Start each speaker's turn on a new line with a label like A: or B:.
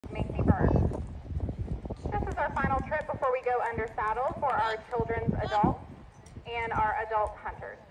A: Macey Bird. This is our final trip before we go under saddle for our children's adults and our adult hunters.